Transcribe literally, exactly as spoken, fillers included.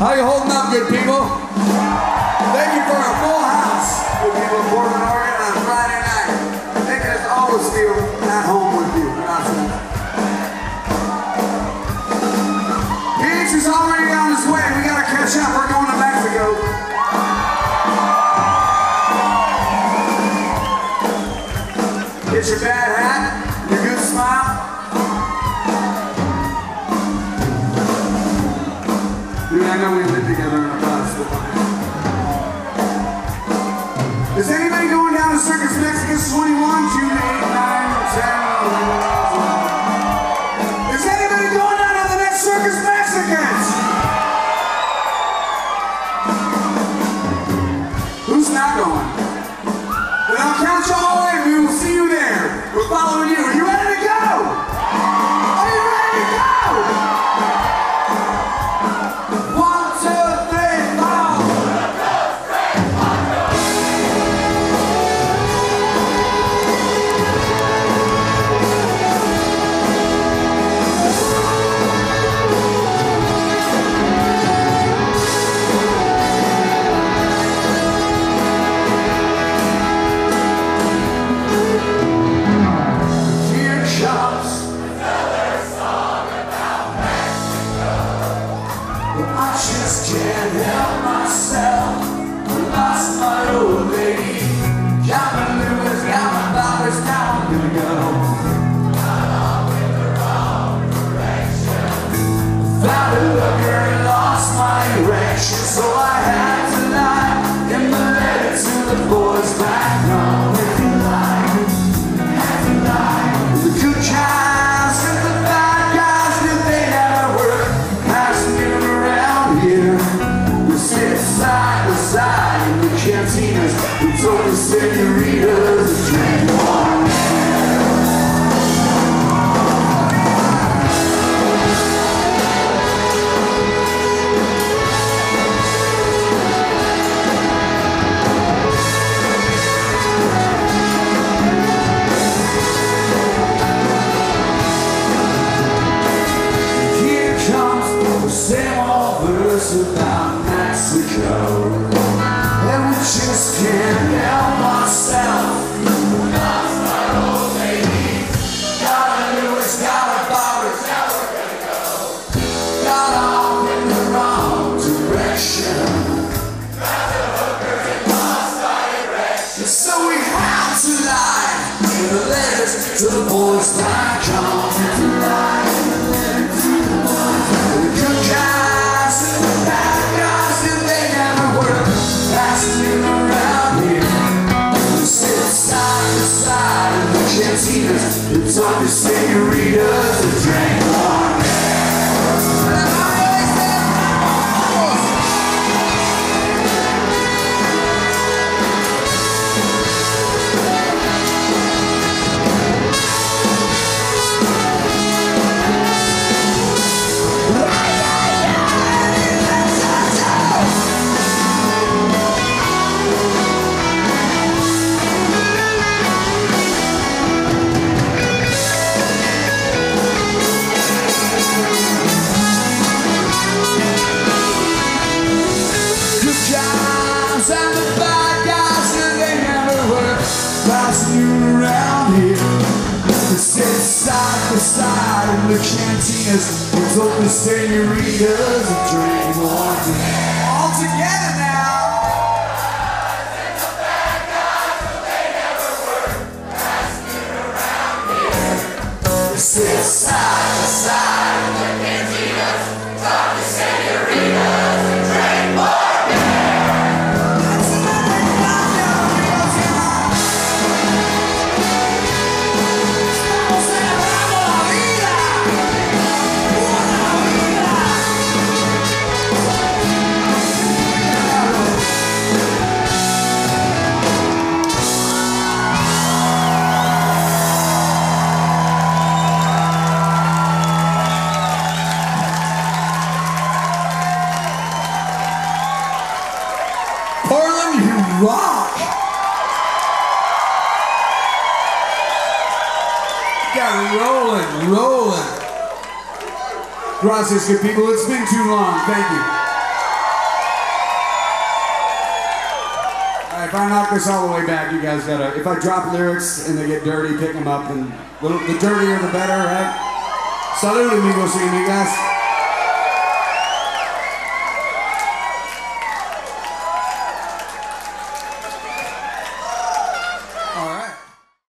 How you holding up, good people? Thank you for a full house, good people of Portland, Oregon, on a Friday night. Making us always feel at home with you. Peach is already on his way. We gotta catch up. We're going to Mexico. Get your bad hat, your good smile. Dude, I know we live together in a bus. Is anybody going down to Circus Mexicans twenty-one, June eighth, nine, ten, eleven, twelve? Is anybody going down to the next Circus Mexicans? Who's not going? Then I'll count you all in. We will see you there. We're following you. Are you ready to go? Are you ready to go? So I had to lie in the letter to the boys back home. If you like, had to lie. The good guys and the bad guys, did they never work? Passing you around here. We sit side by side in the cantinas. We told the senoritas to drink more. About Mexico, and we just can't help ourselves. Lost my old lady. Gotta do it, gotta borrow it, never gonna go. Got off in the wrong direction. Got the hookers and lost my direction. So we had to lie in the letters to the boys back home. To lie in the letters to the boys. The good guys and the bad guys, if they never were passing around here. We sit side by side in the cantinas. It's on the senoritas to drink more. The cantinas, it's open senoritas and drink more. All together now. And the bad guys, but they never were passing around here. We sit side by side in the cantinas, it's open senoritas and drink more. Rock! Got rolling, rolling. Gracias, good people. It's been too long. Thank you. if I knock this all the way back, you guys gotta, if I drop lyrics and they get dirty, pick them up, and the, the dirtier the better, right? Salud, amigos y amigas.